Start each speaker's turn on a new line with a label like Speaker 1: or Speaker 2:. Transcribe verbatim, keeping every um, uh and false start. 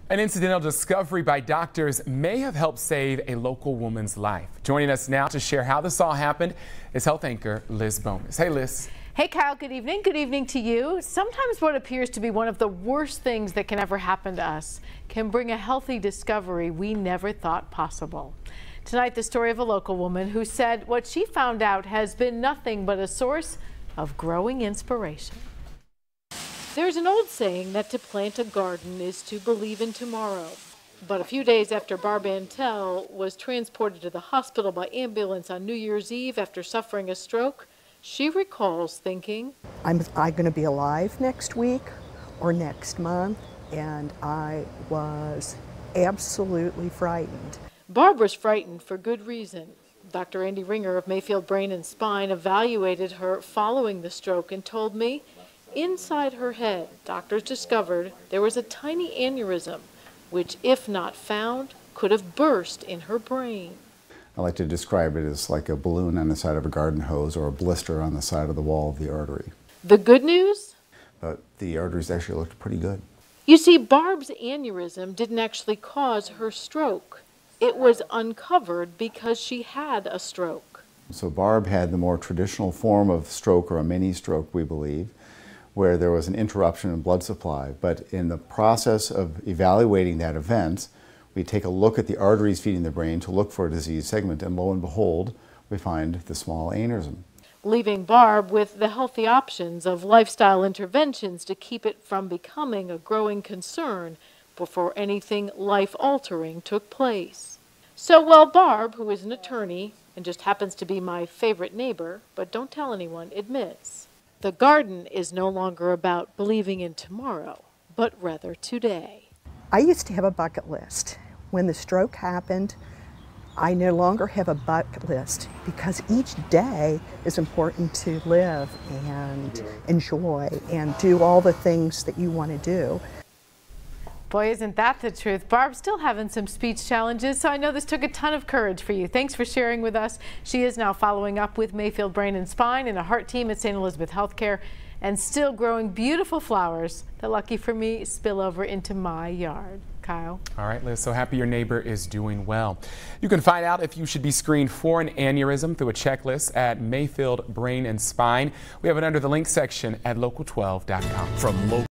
Speaker 1: An incidental discovery by doctors may have helped save a local woman's life. Joining us now to share how this all happened is health anchor Liz Bomas. Hey, Liz.
Speaker 2: Hey, Kyle. Good evening. Good evening to you. Sometimes what appears to be one of the worst things that can ever happen to us can bring a healthy discovery we never thought possible. Tonight, the story of a local woman who said what she found out has been nothing but a source of growing inspiration. There's an old saying that to plant a garden is to believe in tomorrow. But a few days after Barb Antell was transported to the hospital by ambulance on New Year's Eve after suffering a stroke, she recalls thinking,
Speaker 3: Am I going to be alive next week or next month? And I was absolutely frightened.
Speaker 2: Barb was frightened for good reason. Doctor Andy Ringer of Mayfield Brain and Spine evaluated her following the stroke and told me inside her head, doctors discovered there was a tiny aneurysm, which, if not found, could have burst in her brain.
Speaker 4: I like to describe it as like a balloon on the side of a garden hose or a blister on the side of the wall of the artery.
Speaker 2: The good news?
Speaker 4: But the arteries actually looked pretty good.
Speaker 2: You see, Barb's aneurysm didn't actually cause her stroke. It was uncovered because she had a stroke.
Speaker 4: So Barb had the more traditional form of stroke, or a mini stroke, we believe, where there was an interruption in blood supply. But in the process of evaluating that event, we take a look at the arteries feeding the brain to look for a disease segment, and lo and behold, we find the small aneurysm.
Speaker 2: Leaving Barb with the healthy options of lifestyle interventions to keep it from becoming a growing concern before anything life-altering took place. So while Barb, who is an attorney and just happens to be my favorite neighbor, but don't tell anyone, admits, the garden is no longer about believing in tomorrow, but rather today.
Speaker 3: I used to have a bucket list. When the stroke happened, I no longer have a bucket list because each day is important to live and enjoy and do all the things that you want to do.
Speaker 2: Boy, isn't that the truth. Barb's still having some speech challenges, so I know this took a ton of courage for you. Thanks for sharing with us. She is now following up with Mayfield Brain and Spine and a heart team at Saint Elizabeth Healthcare, and still growing beautiful flowers that, lucky for me, spill over into my yard. Kyle. All
Speaker 1: right, Liz, so happy your neighbor is doing well. You can find out if you should be screened for an aneurysm through a checklist at Mayfield Brain and Spine. We have it under the link section at local twelve dot com. From local